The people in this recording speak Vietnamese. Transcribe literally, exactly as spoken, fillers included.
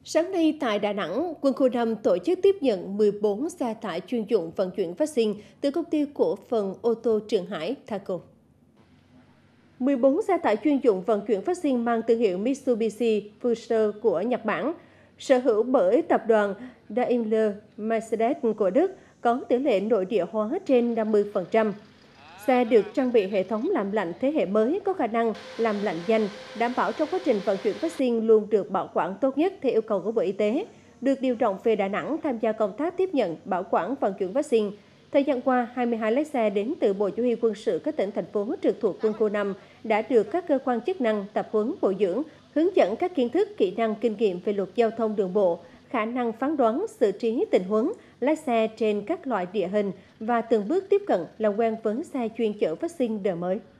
Sáng nay tại Đà Nẵng, Quân khu năm tổ chức tiếp nhận mười bốn xe tải chuyên dụng vận chuyển vaccine từ công ty cổ phần ô tô Trường Hải Thaco. mười bốn xe tải chuyên dụng vận chuyển vaccine mang thương hiệu Mitsubishi Fuso của Nhật Bản, sở hữu bởi tập đoàn Daimler-Mercedes của Đức, có tỷ lệ nội địa hóa trên năm mươi phần trăm. Xe được trang bị hệ thống làm lạnh thế hệ mới có khả năng làm lạnh nhanh, đảm bảo trong quá trình vận chuyển vaccine luôn được bảo quản tốt nhất theo yêu cầu của Bộ Y tế, được điều động về Đà Nẵng tham gia công tác tiếp nhận, bảo quản, vận chuyển vaccine. Thời gian qua, hai mươi hai lái xe đến từ Bộ Chỉ huy Quân sự các tỉnh, thành phố trực thuộc Quân khu năm đã được các cơ quan chức năng tập huấn bồi dưỡng, hướng dẫn các kiến thức, kỹ năng, kinh nghiệm về luật giao thông đường bộ, khả năng phán đoán, xử trí tình huống, lái xe trên các loại địa hình và từng bước tiếp cận làm quen với xe chuyên chở vaccine đời mới.